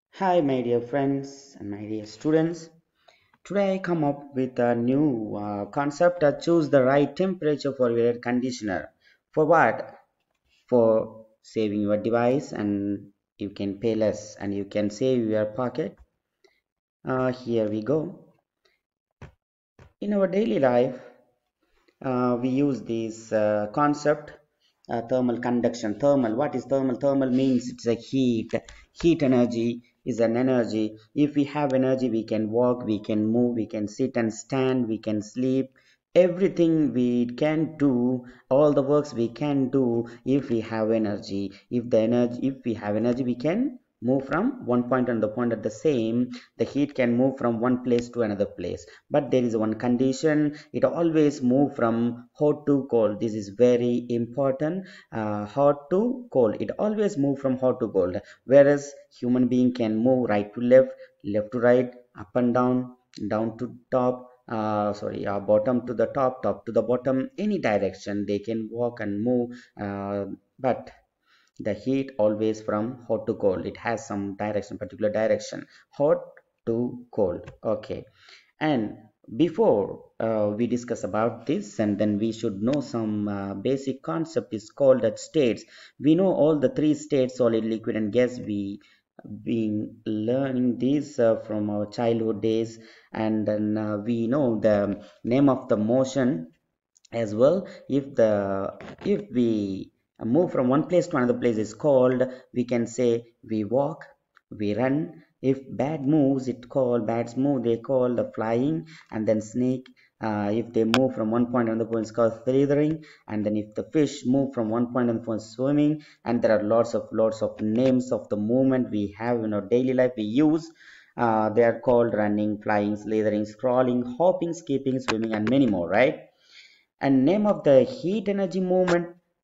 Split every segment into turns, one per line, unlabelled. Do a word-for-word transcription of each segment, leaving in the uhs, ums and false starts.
Hi, my dear friends and my dear students. Today I come up with a new uh, concept to choose the right temperature for your air conditioner. For what? For saving your device and you can pay less and you can save your pocket. Uh, here we go. In our daily life, uh, we use this uh, concept uh, thermal conduction. Thermal, what is thermal? Thermal means it's a heat. Heat energy is an energy. If we have energy, we can walk, we can move, we can sit and stand, we can sleep. Everything we can do, all the works we can do if we have energy. If the energy, if we have energy, we can move from one point and the point at the same. The heat can move from one place to another place, but there is one condition: it always move from hot to cold. This is very important. Uh, hot to cold, it always move from hot to cold, whereas human being can move right to left, left to right, up and down, down to top, uh, sorry uh, bottom to the top, top to the bottom, any direction they can walk and move. Uh, but the heat always from hot to cold, it has some direction, particular direction, hot to cold. Okay, and before uh, we discuss about this, and then we should know some uh, basic concept is called that states. We know all the three states: solid, liquid, and gas. We been learning this uh, from our childhood days, and then uh, we know the name of the motion as well. If the if we move from one place to another place is called, we can say we walk, we run. If bat moves, it called bats move, they call the flying. And then snake, uh, if they move from one point to another point, it's called slithering. And then if the fish move from one point to another point, swimming. And there are lots of lots of names of the movement we have in our daily life we use. Uh, they are called running, flying, slithering, crawling, hopping, skipping, swimming, and many more, right? And name of the heat energy movement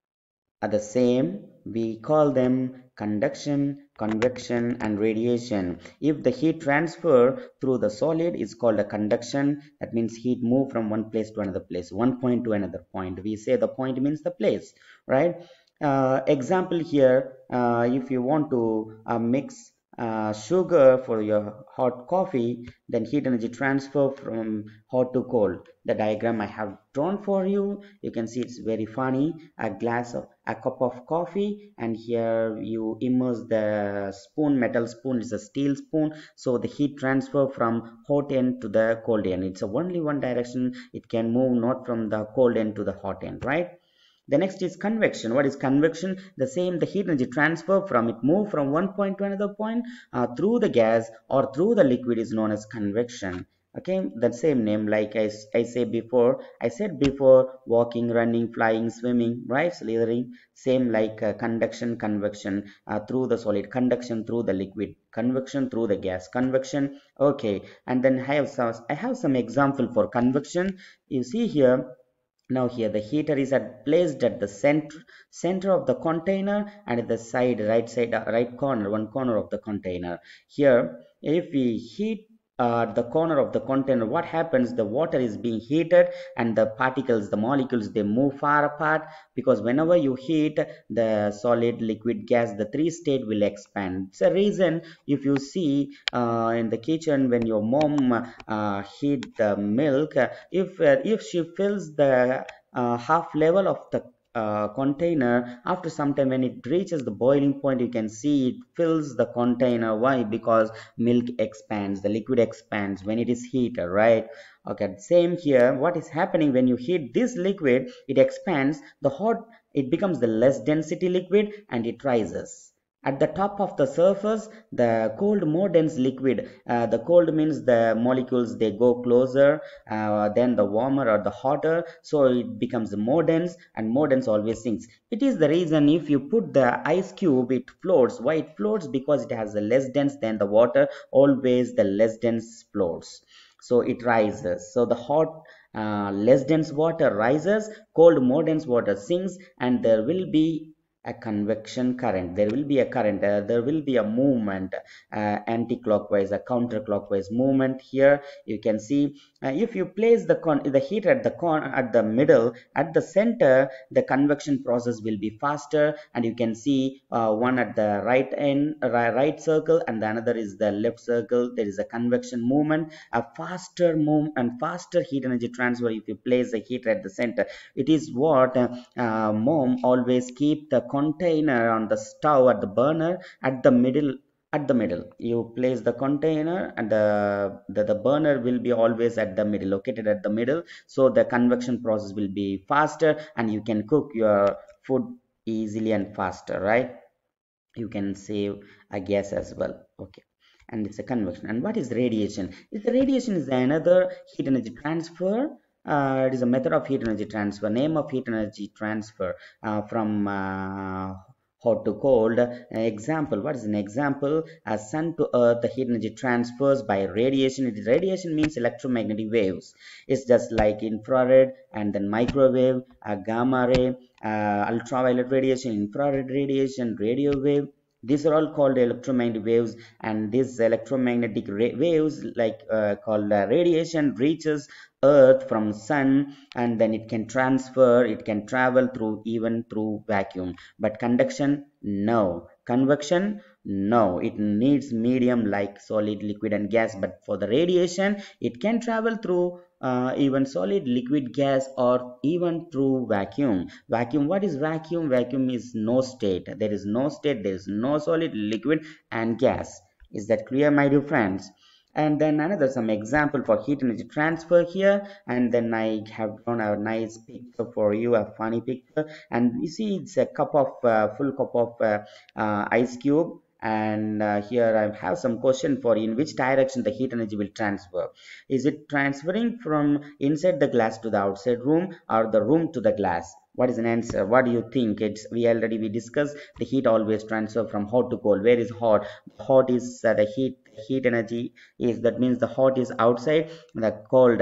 are the same. We call them conduction, convection, and radiation. If the heat transfer through the solid is called a conduction, that means heat move from one place to another place, one point to another point. We say the point means the place, right? Uh, example here, uh, if you want to uh, mix uh, sugar for your hot coffee, then heat energy transfer from hot to cold. The diagram I have drawn for you, you can see it's very funny. A glass of a cup of coffee, and here you immerse the spoon, metal spoon is a steel spoon, so the heat transfer from hot end to the cold end, it's a only one direction, it can move not from the cold end to the hot end, right? The next is convection. What is convection? The same, the heat energy transfer from it move from one point to another point uh, through the gas or through the liquid is known as convection. Okay, the same name, like I, I say before, I said before, walking, running, flying, swimming, right, slithering. Same like uh, conduction, convection, uh, through the solid, conduction through the liquid, convection through the gas, convection. Okay, and then I have some, I have some example for convection. You see here, now here the heater is at, placed at the center center of the container, and at the side, right side, uh, right corner, one corner of the container. Here, if we heat uh, the corner of the container, what happens? The water is being heated, and the particles, the molecules, they move far apart, because whenever you heat the solid, liquid, gas, the three state will expand. It's a reason. If you see uh, in the kitchen, when your mom uh, heat the milk, uh, if uh, if she fills the uh, half level of the uh, container, after some time when it reaches the boiling point, you can see it fills the container. Why? Because milk expands, the liquid expands when it is heated, right? Okay, same here. What is happening when you heat this liquid? It expands. The hot, it becomes the less density liquid, and it rises at the top of the surface. The cold, more dense liquid, uh, the cold means the molecules, they go closer, uh, then the warmer or the hotter, so it becomes more dense, and more dense always sinks. It is the reason if you put the ice cube, it floats. Why it floats? Because it has a less dense than the water, always the less dense floats, so it rises. So the hot, uh, less dense water rises, cold, more dense water sinks, and there will be A convection current. There will be a current. Uh, there will be a movement, uh, anti-clockwise, a counterclockwise movement. Here you can see, uh, if you place the con the heat at the con at the middle, at the center, the convection process will be faster, and you can see uh, one at the right end, right, right circle, and the another is the left circle. There is a convection movement, a faster move and faster heat energy transfer if you place the heater at the center. It is what uh, uh, mom always keep the container on the stove at the burner at the middle. At the middle you place the container, and the, the the burner will be always at the middle, located at the middle, so the convection process will be faster and you can cook your food easily and faster, right? You can save a gas as well. Okay, and it's a convection. And what is radiation? Is the radiation is another heat energy transfer. Uh, it is a method of heat energy transfer, name of heat energy transfer, uh, from uh, hot to cold. An example, what is an example? As sun to earth, the heat energy transfers by radiation. It is radiation means electromagnetic waves. It's just like infrared and then microwave, uh, gamma ray, uh, ultraviolet radiation, infrared radiation, radio wave. These are all called electromagnetic waves, and these electromagnetic waves, like uh, called uh, radiation, reaches earth from sun, and then it can transfer, it can travel through, even through vacuum. But conduction, no. Convection, no. It needs medium like solid, liquid and gas. But for the radiation, it can travel through uh, even solid, liquid, gas, or even through vacuum. Vacuum, what is vacuum? Vacuum is no state. There is no state, there is no solid, liquid and gas. Is that clear, my dear friends? And then another some example for heat energy transfer here, and then I have drawn a nice picture for you, a funny picture. And you see it's a cup of uh, full cup of uh, uh, ice cube, and uh, here I have some question for you. In which direction the heat energy will transfer? Is it transferring from inside the glass to the outside room, or the room to the glass? What is an answer? What do you think? It's we already we discussed the heat always transfer from hot to cold. Where is hot? Hot is uh, the heat heat energy is, that means the hot is outside, the cold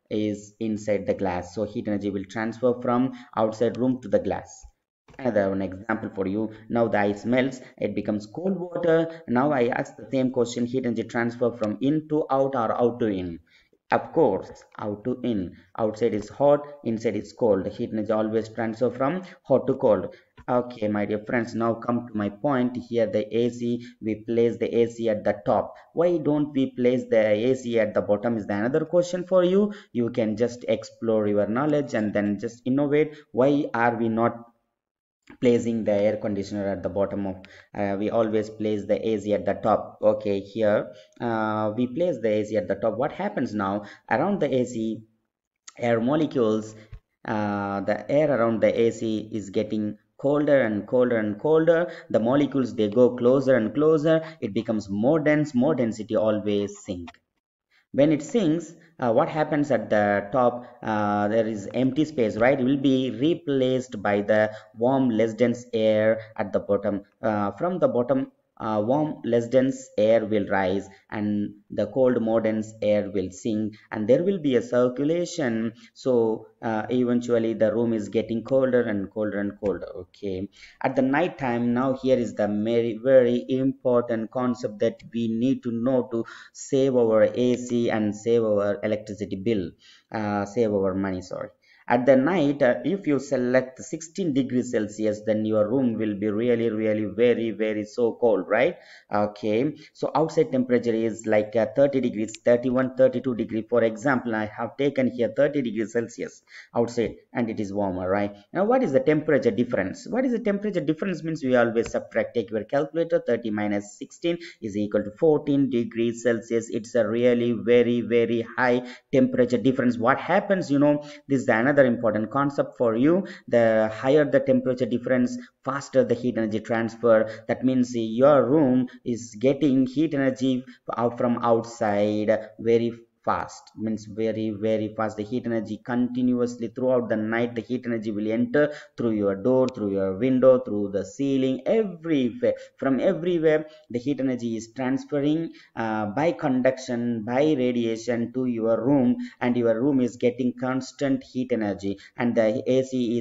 is inside the glass. So heat energy will transfer from outside room to the glass. Another one example for you. Now the ice melts, it becomes cold water. Now I ask the same question, heat energy transfer from in to out or out to in? Of course, out to in. Outside is hot, inside is cold. Heat energy always transfer from hot to cold. Okay, my dear friends, now come to my point here. The A C, we place the A C at the top. Why don't we place the A C at the bottom is the another question for you. You can just explore your knowledge and then just innovate. Why are we not placing the air conditioner at the bottom of, uh, we always place the A C at the top? Okay, here uh, we place the A C at the top. What happens now? Around the A C, air molecules, uh, the air around the A C is getting colder and colder and colder. The molecules, they go closer and closer. It becomes more dense. More density always sink. When it sinks, uh, what happens at the top? Uh, there is empty space, right? It will be replaced by the warm less dense air at the bottom. Uh, from the bottom, uh, warm less dense air will rise, and the cold more dense air will sink, and there will be a circulation. So uh, eventually the room is getting colder and colder and colder. Okay, at the night time, now here is the very very important concept that we need to know to save our A C and save our electricity bill, uh, save our money, sorry. At the night, uh, if you select sixteen degrees Celsius, then your room will be really really very very so cold, right? Okay, so outside temperature is like uh, thirty degrees, thirty-one, thirty-two degree. For example, I have taken here thirty degrees Celsius outside, and it is warmer, right? Now what is the temperature difference? What is the temperature difference means? We always subtract. Take your calculator. Thirty minus sixteen is equal to fourteen degrees Celsius. It's a really very very high temperature difference. What happens, you know, this is another important concept for you. The higher the temperature difference, faster the heat energy transfer. That means your room is getting heat energy out from outside very fast, means very very fast. The heat energy continuously throughout the night, the heat energy will enter through your door, through your window, through the ceiling, everywhere. From everywhere the heat energy is transferring uh, by conduction, by radiation to your room, and your room is getting constant heat energy, and the A C is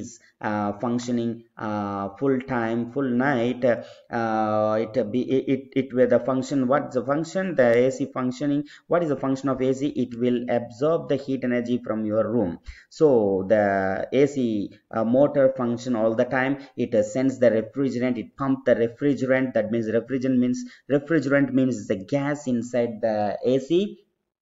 uh, functioning uh, full time, full night, uh, it be it, it it will the function. What's the function? The A C functioning. What is the function of A C? It will absorb the heat energy from your room. So the A C uh, motor function all the time. It uh, sends the refrigerant. It pump the refrigerant. That means refrigerant means refrigerant means the gas inside the A C,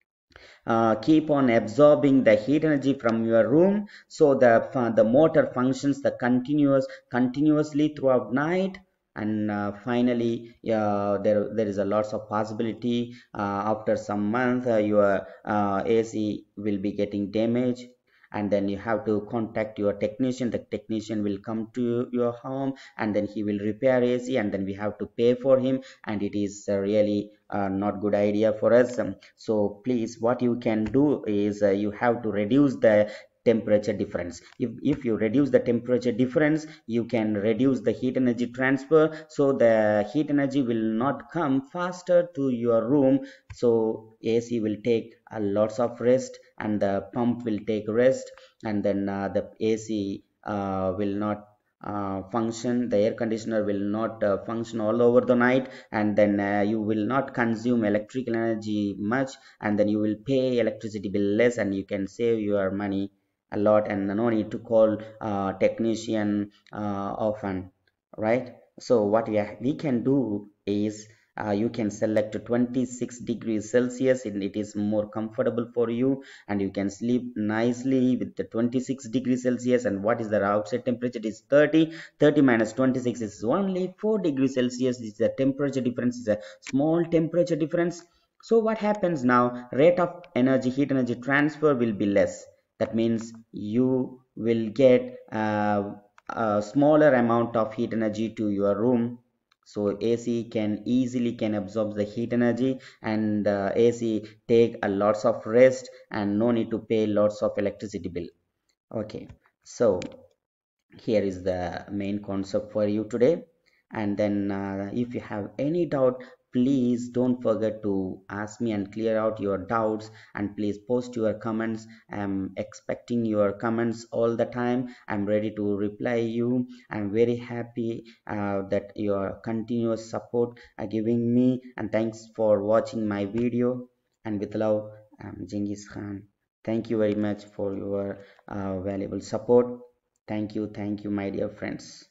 uh, keep on absorbing the heat energy from your room. So the uh, the motor functions the continuous continuously throughout night. And uh, finally, uh, there there is a lots of possibility, uh, after some month, uh, your uh, A C will be getting damaged, and then you have to contact your technician. The technician will come to your home, and then he will repair A C, and then we have to pay for him, and it is uh, really uh, not good idea for us. Um, so please, what you can do is, uh, you have to reduce the temperature difference. If, if you reduce the temperature difference, you can reduce the heat energy transfer, so the heat energy will not come faster to your room. So AC will take a lots of rest, and the pump will take rest, and then uh, the AC uh, will not uh, function, the air conditioner will not uh, function all over the night, and then uh, you will not consume electrical energy much, and then you will pay electricity bill less, and you can save your money a lot, and no need to call uh, technician uh, often, right? So what we, we can do is, uh, you can select twenty-six degrees celsius, and it is more comfortable for you, and you can sleep nicely with the twenty-six degrees celsius. And what is the outside temperature? It is thirty. thirty minus twenty-six is only four degrees celsius. Is the temperature difference, is a small temperature difference. So what happens now? Rate of energy, heat energy transfer will be less. That means you will get uh, a smaller amount of heat energy to your room. So AC can easily can absorb the heat energy, and uh, AC take a lots of rest, and no need to pay lots of electricity bill. Okay, so here is the main concept for you today. And then uh, if you have any doubt, please don't forget to ask me and clear out your doubts, and please post your comments. I'm expecting your comments all the time. I'm ready to reply you. I'm very happy uh, that your continuous support are giving me, and thanks for watching my video. And with love, I'm Genghis Khan. Thank you very much for your uh, valuable support. Thank you, thank you, my dear friends.